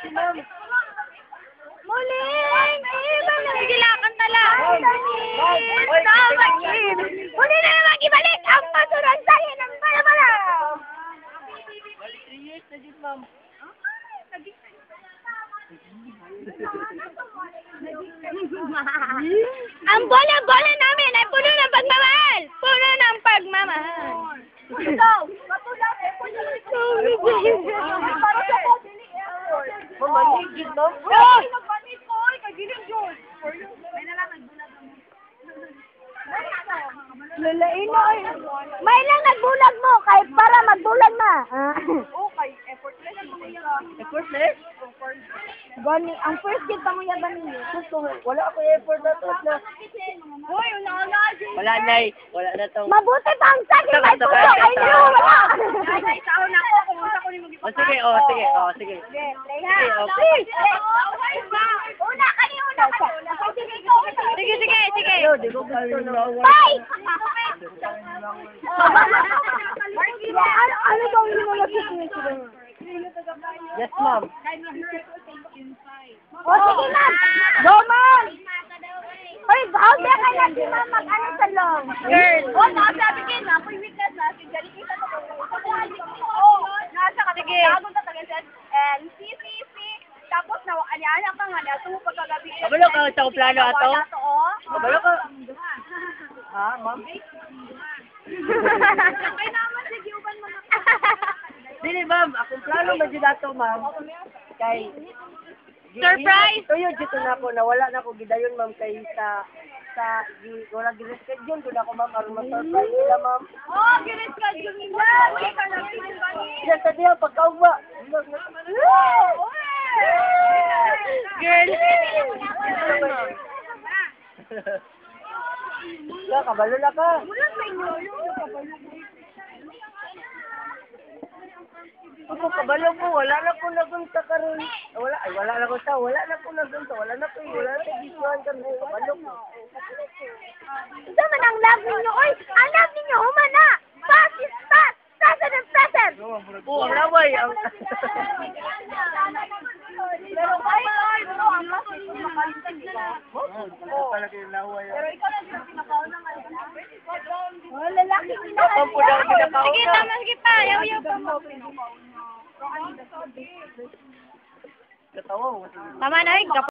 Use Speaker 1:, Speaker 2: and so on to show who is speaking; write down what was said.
Speaker 1: Muling ibang nagilakan tala. Muli na naman ibalik ang pasurang tayo ng para-para.
Speaker 2: Balik 3 years na dyan, ma'am.
Speaker 1: Ang bola-bola namin ay puno ng pagmamahal. Puno ng pagmamahal. Ito, matulad eh. Para sa pabili.
Speaker 2: Mamanig dyan, ma'am.
Speaker 1: Ay, nagpanik ko. Ay, kagiling yun. May nalang nagbulag mo. Lalain na ay. May lang nagbulag mo. Kahit para magbulag na.
Speaker 3: Okay, effortless.
Speaker 2: Effortless?
Speaker 1: Gani, ang first kid pa mo yan ba ninyo?
Speaker 2: Wala ako effort na to.
Speaker 1: Hoy,
Speaker 2: Wala, Nay. Wala na to.
Speaker 1: mabuti pa ang sakit
Speaker 2: Saka,
Speaker 1: ay
Speaker 2: saka,
Speaker 1: puso. Ay,
Speaker 2: saka.
Speaker 1: no, wala.
Speaker 3: Ay, taon na ako. Kung sa ko ni mag
Speaker 2: Sige, sige, sige.
Speaker 1: Sige,
Speaker 2: okay.
Speaker 1: Una kayo, una kayo.
Speaker 3: Sige, sige, sige.
Speaker 2: Yo, di ko gusto na.
Speaker 1: Bye! Ano bang linalapit niyo sila?
Speaker 2: Yes, ma'am.
Speaker 1: O, sige, ma'am. Go, ma'am! Hoy, bawag na kaya si ma'am mag-ano sa long.
Speaker 3: Girl.
Speaker 1: O, nakasabi kayo na, ako'y weakness na, si Jari kita na
Speaker 3: Nasa ka, sige.
Speaker 1: Bago na taga siya, tapos na, ano ka nga, nato pagkagabi.
Speaker 2: Kabalo ka sa plano ato?
Speaker 1: Wala to, oh.
Speaker 2: Kabalo ka. Ha, ma'am?
Speaker 1: Kaya naman si Giuban mo na.
Speaker 2: Dili, ma'am. Akong plano ba dyan ato, ma'am? Kay...
Speaker 3: Surprise!
Speaker 2: Ito yun, dito na ako. Nawala na ako gidayon, ma'am, kay wala gireschedule ko na ako, ma'am. Aron ma-surprise nila, ma'am.
Speaker 1: Oh, ginis ka, Giuban. Wala ka na, Giuban.
Speaker 2: Diyan sa diya, pagkaugba.
Speaker 3: Girl.
Speaker 2: Ya, kabalo na ka. Ako, kabalo ko. Wala na ko nagunta karon. Wala na ko sa. Wala na ko nagunta. Wala na ko gisuan kami. Kabalo ko.
Speaker 1: Ito man ang love ninyo. Oy, ang love ninyo, humana. Fast is fast. Present and present.
Speaker 2: Oo, ang laway.
Speaker 1: Pero pero ang love ninyo makalimutan nila. Pero ikaw lang yung pinakauna nga. Oh, lalaki
Speaker 2: Ang pulang pinakauna.
Speaker 3: Sige, tama, sige pa. Yaw-yaw pa mo.
Speaker 2: Katawa mo.
Speaker 3: Tama na,